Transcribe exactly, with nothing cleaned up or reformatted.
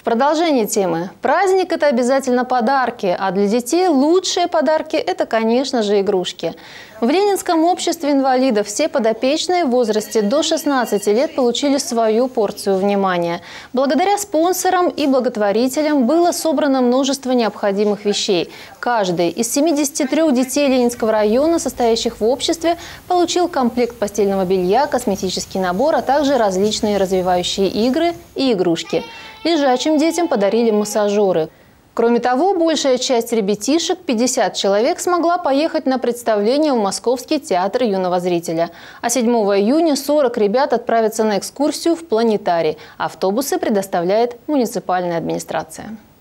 В продолжение темы. Праздник – это обязательно подарки, а для детей лучшие подарки – это, конечно же, игрушки. В Ленинском обществе инвалидов все подопечные в возрасте до шестнадцати лет получили свою порцию внимания. Благодаря спонсорам и благотворителям было собрано множество необходимых вещей. Каждый из семидесяти трёх детей Ленинского района, состоящих в обществе, получил комплект постельного белья, косметический набор, а также различные развивающие игры и игрушки. Лежачим детям подарили массажеры. Кроме того, большая часть ребятишек, пятьдесят человек, смогла поехать на представление в Московский театр юного зрителя. А седьмого июня сорок ребят отправятся на экскурсию в планетарий. Автобусы предоставляет муниципальная администрация.